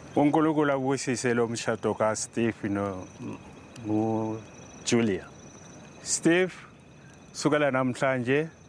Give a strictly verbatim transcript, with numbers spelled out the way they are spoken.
uNkulunkulu abusise lo mshado kaSteve no uJulia. Steve, sukela namhlanje